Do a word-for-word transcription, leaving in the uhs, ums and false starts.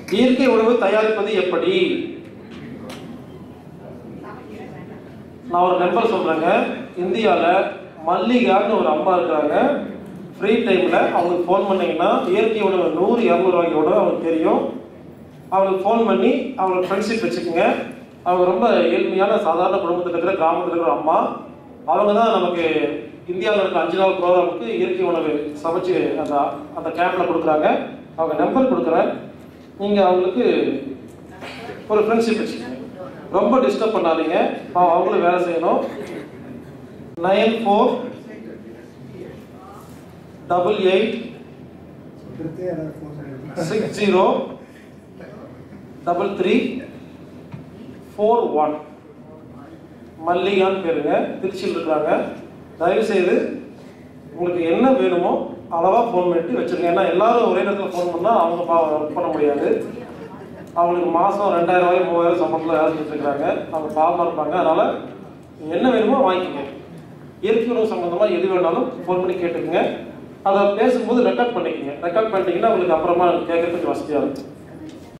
இயற்கை உணவு தயாரிப்பது எப்படி? நான் ஒரு நம்பர் சொல்றேங்க. இந்தியாவில் மல்லிகான்னு ஒரு அம்மா இருக்கிறாங்க. ஃப்ரீ டைமில் அவங்களுக்கு ஃபோன் பண்ணிங்கன்னா இயற்கை உணவு நூறு இரநூறுவாய்க்கு உணவு அவங்களுக்கு தெரியும். அவங்களுக்கு ஃபோன் பண்ணி அவங்களுக்கு ஃப்ரெண்ட்ஷிப் வச்சுக்கோங்க. அவங்க ரொம்ப ஏழ்மையான சாதாரண குடும்பத்தில் இருக்கிற கிராமத்தில் இருக்கிற அம்மா. அவங்க தான் நமக்கு இந்தியாவில் இருக்கிற அஞ்சு நாள் ப்ரோக்ராமுக்கு இயற்கை உணவு சமைச்சு அந்த அந்த கேம்பில் கொடுக்குறாங்க. அவங்க நம்பர் கொடுக்குறேன். நீங்கள் அவங்களுக்கு ஒரு ஃப்ரெண்ட்ஷிப் வச்சுக்கோங்க. ரொம்ப டிஸ்டர்ப் பண்ணாதீங்க. அவங்களும் வேலை செய்யணும். Nine four double eight six zero double three four one. மல்லிகான்னு பேருங்க. திருச்சியில் இருக்கிறாங்க. தயவுசெய்து உங்களுக்கு என்ன வேணுமோ அளவாக ஃபோன் பண்ணிட்டு வச்சுருங்க. ஏன்னா எல்லாரும் ஒரே நேரத்தில் ஃபோன் பண்ணால் அவங்க பா ஒர்க் பண்ண முடியாது. அவங்களுக்கு மாதம் ரெண்டாயிரம் ரூபாய் மூவாயிரம் சம்பளத்தில் வேலை செஞ்சுருக்காங்க. அவங்க பாவமாக இருப்பாங்க. அதனால் என்ன வேணுமோ வாங்கிக்கோங்க. இயற்கை உணவு சம்மந்தமாக எது வேணாலும் ஃபோன் பண்ணி கேட்டுக்கோங்க. அதை பேசும்போது ரெக்கார்ட் பண்ணிக்கோங்க. ரெக்கார்ட் பண்ணிட்டீங்கன்னா உங்களுக்கு அப்புறமா கேட்கறதுக்கு வசதியாக இருக்கும்.